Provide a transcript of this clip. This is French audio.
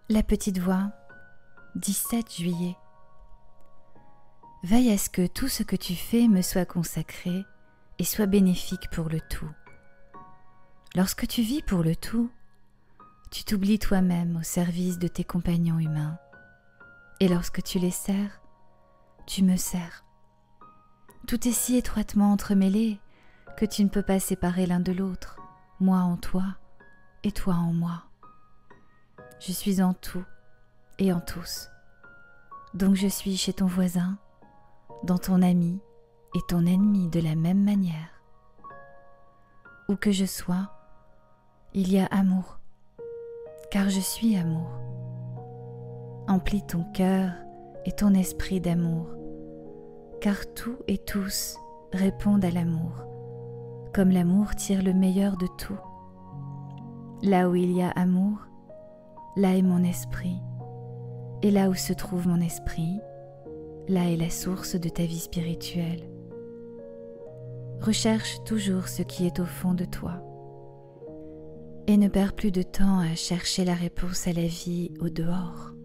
La petite voix, 17 juillet. Veille à ce que tout ce que tu fais me soit consacré et soit bénéfique pour le tout. Lorsque tu vis pour le tout, tu t'oublies toi-même au service de tes compagnons humains. Et lorsque tu les sers, tu me sers. Tout est si étroitement entremêlé que tu ne peux pas séparer l'un de l'autre, moi en toi et toi en moi. Je suis en tout et en tous. Donc je suis chez ton voisin, dans ton ami et ton ennemi de la même manière. Où que je sois, il y a amour, car je suis amour. Emplis ton cœur et ton esprit d'amour, car tout et tous répondent à l'amour, comme l'amour tire le meilleur de tout. Là où il y a amour, là est mon esprit, et là où se trouve mon esprit, là est la source de ta vie spirituelle. Recherche toujours ce qui est au fond de toi, et ne perds plus de temps à chercher la réponse à la vie au dehors.